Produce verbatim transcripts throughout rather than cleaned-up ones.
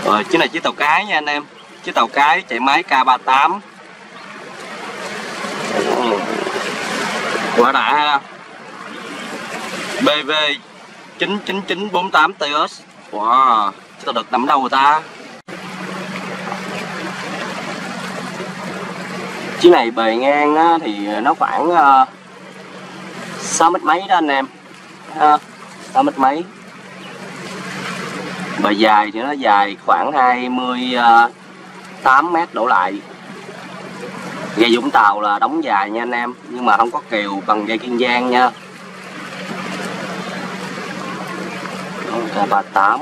Rồi chiếc này chiếc tàu cái nha anh em. Chiếc tàu cái chạy máy K ba mươi tám. Quá đã ha. B V chín chín chín bốn tám T S. Wow, chiếc tàu đực nằm đâu người ta. Chiếc này bề ngang á, thì nó khoảng uh, sáu mét mấy đó anh em. Uh, sáu mét mấy. Bề dài thì nó dài khoảng hai mươi tám mét đổ lại. Dây Vũng Tàu là đóng dài nha anh em, nhưng mà không có kèo bằng dây Kiên Giang nha. K ba mươi tám.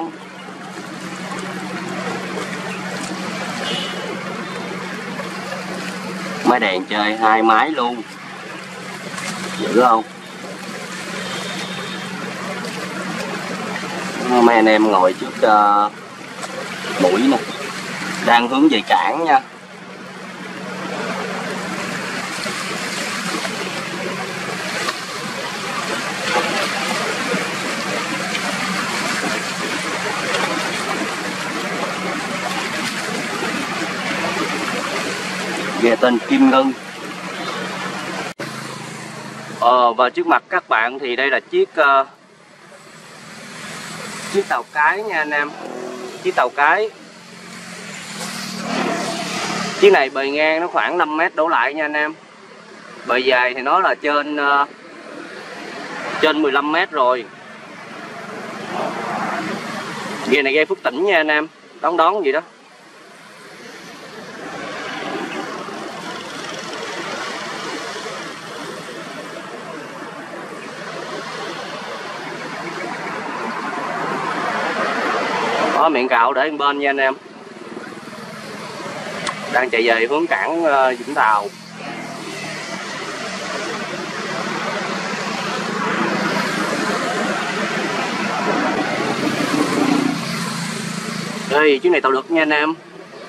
Máy đèn chơi hai máy luôn, dữ không? Mấy anh em ngồi trước uh, mũi nè, đang hướng về cảng nha. Ghe tên Kim Ngân. Ờ, và trước mặt các bạn thì đây là chiếc uh, chiếc tàu cái nha anh em. Chiếc tàu cái. Chiếc này bề ngang nó khoảng năm mét đổ lại nha anh em. Bề dài thì nó là trên uh, trên mười lăm mét rồi. Ghe này ghe Phước Tỉnh nha anh em, đón đón gì đó. Có miệng cạo để bên nha anh em. Đang chạy về hướng cảng uh, Vũng Tàu. Đây, chiếc này tàu đực nha anh em.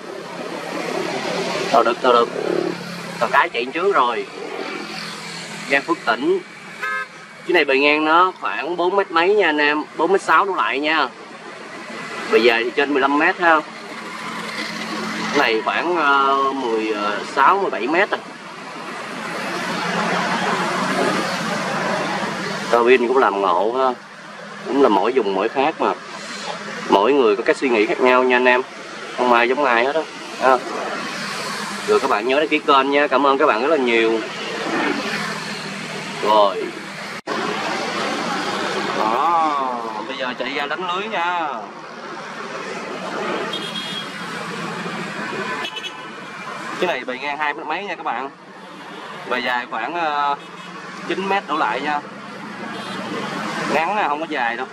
Tàu đực, tàu đực. Tàu cái chạy trước rồi. Ghe Phước Tỉnh. Chiếc này bề ngang nó khoảng bốn mét mấy nha anh em, bốn mét sáu đổ lại nha. Bây giờ thì trên mười lăm mét ha. Cái này khoảng uh, mười sáu mười bảy mét à. Cabin cũng làm ngộ ha. Cũng là mỗi vùng mỗi khác mà. Mỗi người có cách suy nghĩ khác nhau nha anh em. Không ai giống ai hết đó. À. Rồi các bạn nhớ đăng ký kênh nha. Cảm ơn các bạn rất là nhiều. Rồi. Đó, bây giờ chạy ra đánh lưới nha. Cái này bề ngang hai mét mấy nha các bạn. Bề dài khoảng uh, chín mét đổ lại nha. Ngắn là không có dài đâu.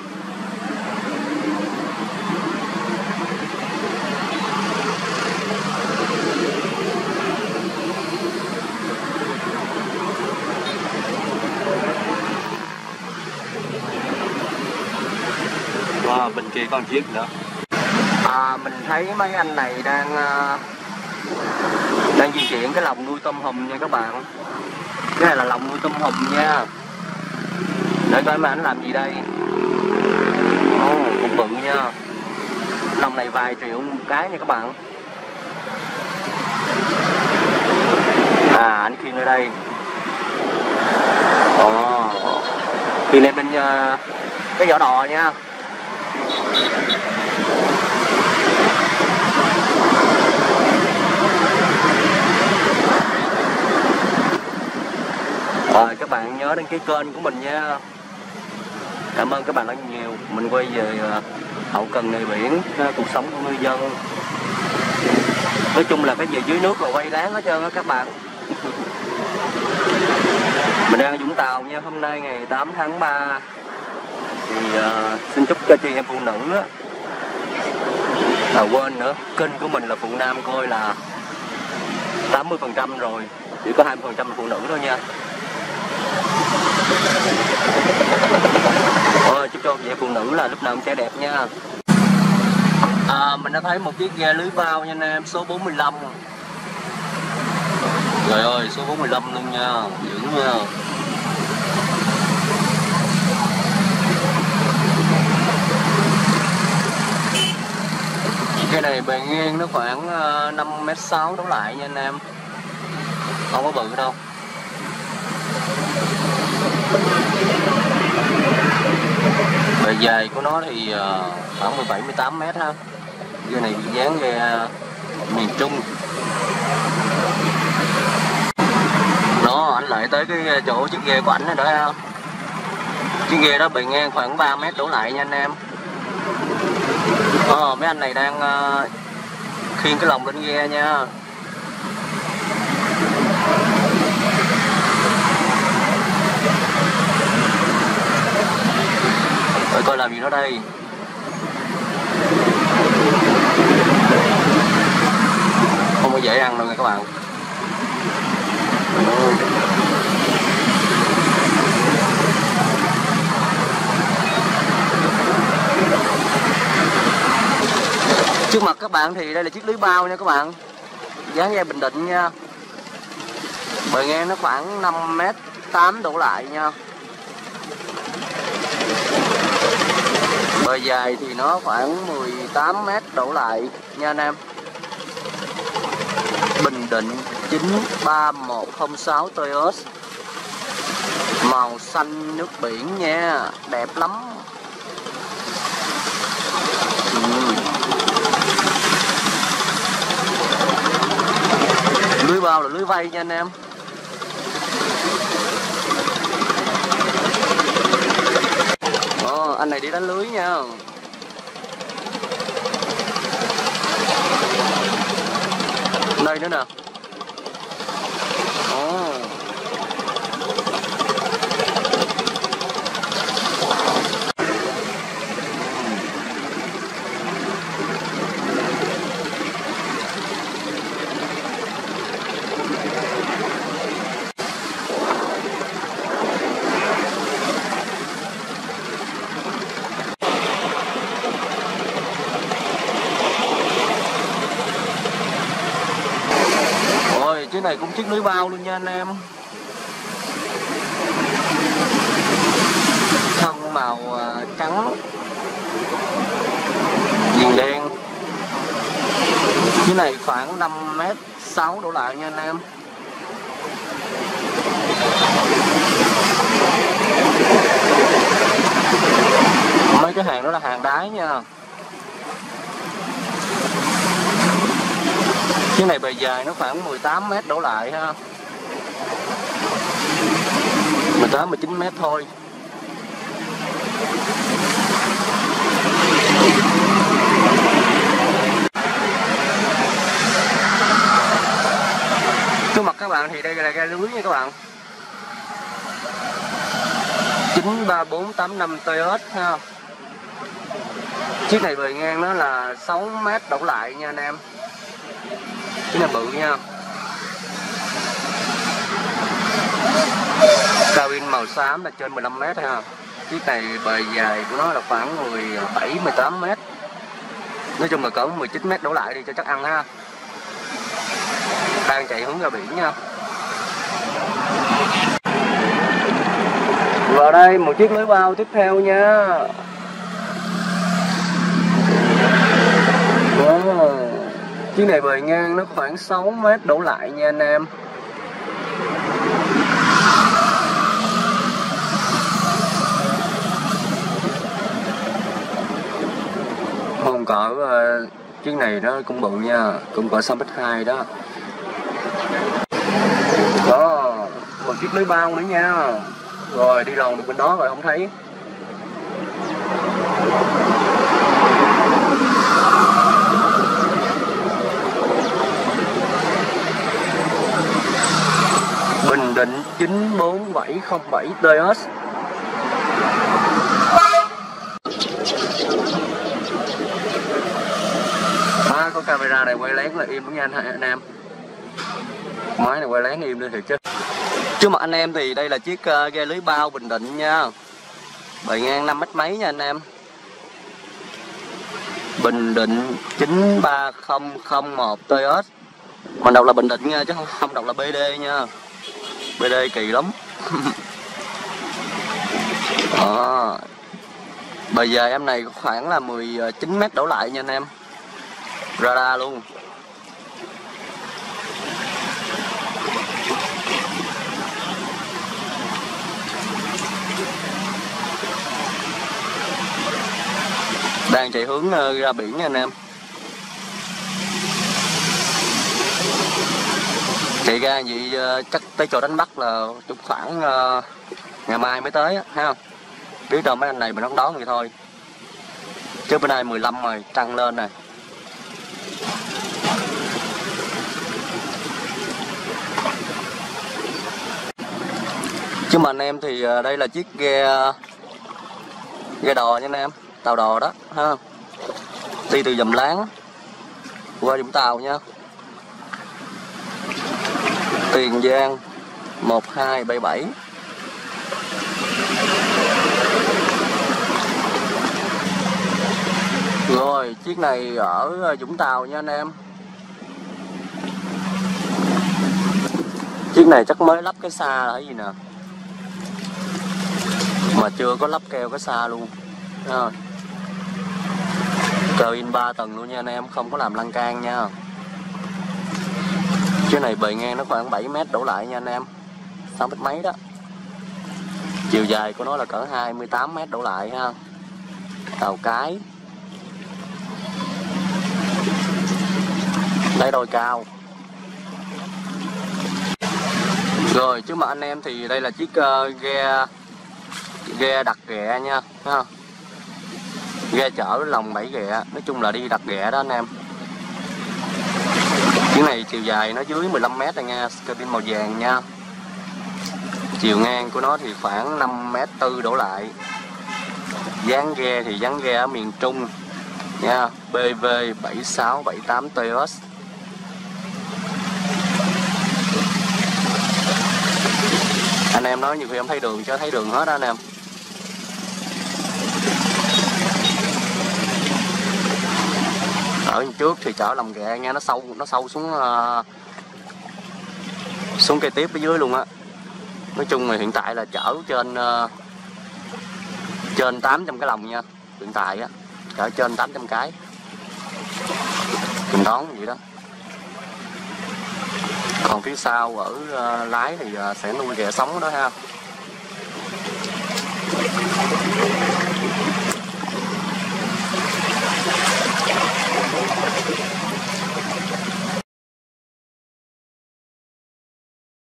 Wow, bên kia con chiếc nữa. À, mình thấy mấy anh này đang uh, đang di chuyển cái lồng nuôi tôm hùm nha các bạn. Cái này là lồng nuôi tôm hùm nha. Để coi mấy anh làm gì đây. Ồ, oh, cũng bự nha. Lồng này vài triệu một cái nha các bạn. À, anh khiêng ở đây. Ồ, oh, khiêng lên bên uh, cái vỏ đò nha. Rồi các bạn nhớ đăng ký kênh của mình nha. Cảm ơn các bạn rất nhiều. Mình quay về hậu cần nghề biển, cuộc sống của ngư dân. Nói chung là cái gì dưới nước là quay đáng hết trơn á các bạn. Mình đang ở Vũng Tàu nha. Hôm nay ngày tám tháng ba. Thì uh, xin chúc cho chị em phụ nữ á. À quên nữa, kênh của mình là phụ nam coi là tám mươi phần trăm rồi. Chỉ có hai mươi phần trăm là phụ nữ thôi nha. Ôi, chúc cho chị em phụ nữ là lúc nào cũng sẽ đẹp nha. À, mình đã thấy một chiếc ghe lưới bao nha anh em, số bốn mươi lăm. Trời ơi, số bốn mươi lăm luôn nha, dữ nha. bề ngang nó khoảng năm mét sáu đổ lại nha anh em, không có bự đâu. Bề dài của nó thì khoảng mười bảy mười tám mét ha. Ghe này bị dán ghe miền Trung. Đó, anh lại tới cái chỗ chiếc ghe của ảnh rồi đó ha. Chiếc ghe đó bề ngang khoảng ba mét đổ lại nha anh em. Ờ, mấy anh này đang uh, khiêng cái lồng lên ghe nha. Rồi coi làm gì nó đây. Không có dễ ăn đâu nha các bạn. Ừ. Trước mặt các bạn thì đây là chiếc lưới bao nha các bạn, dán ghe Bình Định nha. Bề ngang nó khoảng năm mét tám đổ lại nha. Bề dài thì nó khoảng mười tám mét đổ lại nha anh em. Bình Định chín ba một không sáu Toyos, màu xanh nước biển nha, đẹp lắm. Ừ. Lưới bao là lưới vây nha anh em. Ồ, anh này đi đánh lưới nha. Đây nữa nè. Ồ. Chiếc này cũng chiếc lưới bao luôn nha anh em. Thân màu uh, trắng viền đen. Chiếc này khoảng năm mét sáu đổ lại nha anh em. Mấy cái hàng đó là hàng đáy nha. Cái này bề dài nó khoảng mười tám mét đổ lại ha. mười tám mười chín mét thôi. Trước mặt các bạn thì đây là ghe lưới nha các bạn. chín ba bốn tám năm Toyota ha. Chiếc này bề ngang nó là sáu mét đổ lại nha anh em. Cái này bự nha. Cabin màu xám là trên mười lăm mét ha. Chiếc này bề dài của nó là khoảng mười bảy mười tám mét. Nói chung là cỡ mười chín mét đổ lại đi cho chắc ăn ha. Đang chạy hướng ra biển nha. Vào đây một chiếc lưới bao tiếp theo nha. Wow. Chiếc này bề ngang nó khoảng sáu mét đổ lại nha anh em. Không cỡ uh, chiếc này nó cũng bự nha, cũng cỡ sáu mét hai đó. Đó, một chiếc lưới bao nữa nha. Rồi đi lòng được bên đó rồi không thấy. Bình Định chín bốn bảy không bảy Toyos. À, có camera này quay lén là im lắm nha anh, anh em. Máy này quay lén im lên thiệt chứ. Trước mặt anh em thì đây là chiếc uh, ghe lưới bao Bình Định nha. Bề ngang năm mét mấy nha anh em. Bình Định chín ba không không một Toyos. Mình đọc là Bình Định nha chứ không, không đọc là bê đê nha. bê đê kỳ lắm. Đó. Bề dài em này khoảng là mười chín mét đổ lại nha anh em. radar luôn. Đang chạy hướng ra biển nha anh em. Chạy ra vậy chắc tới chỗ đánh bắt là chục khoảng uh, ngày mai mới tới á, thấy không? Biết đâu mấy anh này mình đón đón vậy thôi. Chứ bữa nay mười lăm rồi, trăng lên này. Chứ mà anh em thì đây là chiếc ghe ghe đò nha anh em, tàu đò đó ha. Đi từ Dầm Láng qua Vũng Tàu nha. Tiền Giang một hai bảy bảy. Rồi chiếc này ở Vũng Tàu nha anh em. Chiếc này chắc mới lắp cái xa là cái gì nè, mà chưa có lắp keo cái xa luôn. À. Cabin ba tầng luôn nha anh em, không có làm lan can nha. Chiếc này bề ngang nó khoảng bảy mét đổ lại nha anh em, sáu mét mấy đó. Chiều dài của nó là cỡ hai mươi tám mét đổ lại ha. Tàu cái. Đáy đồi cao. Rồi chứ mà anh em thì đây là chiếc uh, ghe ghe đặt ghẹ nha ha. Ghe chở lồng bảy ghẹ, nói chung là đi đặt ghẹ đó anh em. Chiếc này chiều dài nó dưới mười lăm mét rồi nha, cabin màu vàng nha. Chiều ngang của nó thì khoảng năm mét tư đổ lại. Dáng ghe thì dáng ghe ở miền Trung nha, B V bảy sáu bảy tám T S. Anh em nói nhiều khi em thấy đường chứ thấy đường hết đó anh em. Ở trước thì chở lồng ghẹ nha, nó sâu nó sâu xuống uh, xuống cây tiếp ở dưới luôn á. Nói chung là hiện tại là chở trên uh, trên tám trăm cái lồng nha, hiện tại á chở trên tám trăm cái. Mình đón vậy đó. Còn phía sau ở uh, lái thì uh, sẽ nuôi ghẹ sống đó ha.